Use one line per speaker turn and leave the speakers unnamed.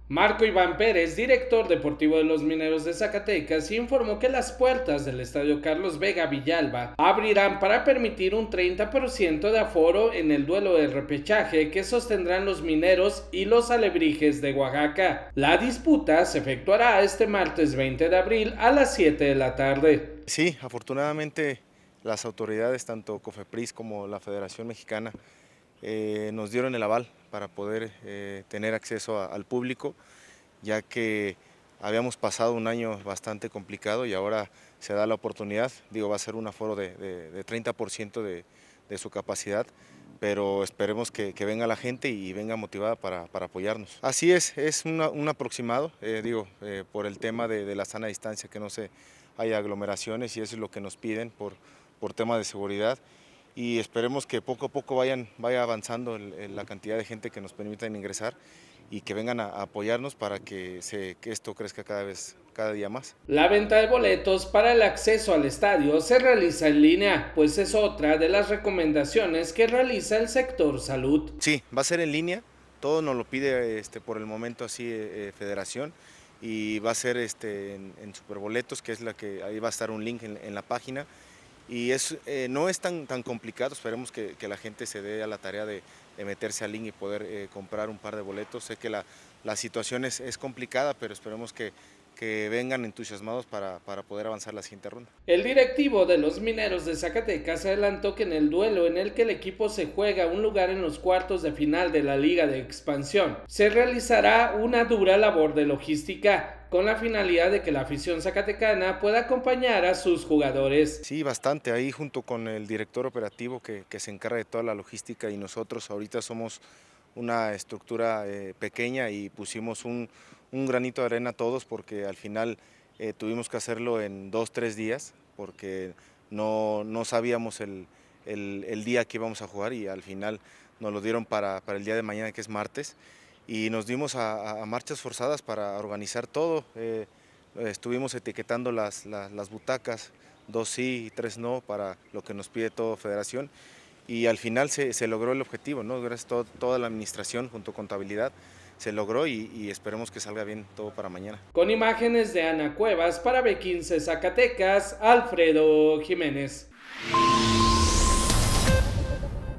Marco Iván Pérez, director deportivo de los Mineros de Zacatecas, informó que las puertas del estadio Carlos Vega Villalba abrirán para permitir un 30% de aforo en el duelo de repechaje que sostendrán los Mineros y los Alebrijes de Oaxaca. La disputa se efectuará este martes 20 de abril a las 7 de la tarde.
Sí, afortunadamente las autoridades, tanto COFEPRIS como la Federación Mexicana, nos dieron el aval para poder tener acceso al público, ya que habíamos pasado un año bastante complicado y ahora se da la oportunidad. Digo, va a ser un aforo de 30% de su capacidad, pero esperemos que venga la gente y venga motivada para apoyarnos. Así es un aproximado, por el tema de la sana distancia, que no se haya aglomeraciones, y eso es lo que nos piden por tema de seguridad. Y esperemos que poco a poco vaya avanzando la cantidad de gente que nos permitan ingresar y que vengan a apoyarnos para que esto crezca cada día más.
La venta de boletos para el acceso al estadio se realiza en línea, pues es otra de las recomendaciones que realiza el sector salud.
Sí, va a ser en línea, todo nos lo pide por el momento así Federación, y va a ser en Superboletos, que es la que ahí va a estar un link en la página. Y no es tan complicado, esperemos que la gente se dé a la tarea de meterse al link y poder comprar un par de boletos. Sé que la situación es complicada, pero esperemos que vengan entusiasmados para poder avanzar la siguiente ronda.
El directivo de los Mineros de Zacatecas adelantó que en el duelo en el que el equipo se juega un lugar en los cuartos de final de la Liga de Expansión, se realizará una dura labor de logística, con la finalidad de que la afición zacatecana pueda acompañar a sus jugadores.
Sí, bastante, ahí junto con el director operativo que se encarga de toda la logística, y nosotros ahorita somos una estructura pequeña y pusimos un granito de arena todos, porque al final tuvimos que hacerlo en 2-3 días, porque no sabíamos el día que íbamos a jugar, y al final nos lo dieron para el día de mañana, que es martes, y nos dimos a marchas forzadas para organizar todo. Estuvimos etiquetando las butacas, 2 sí y 3 no, para lo que nos pide toda Federación, y al final se logró el objetivo, ¿no? Gracias a toda la administración junto con contabilidad se logró, y esperemos que salga bien todo para mañana.
Con imágenes de Ana Cuevas para B15 Zacatecas, Alfredo Jiménez.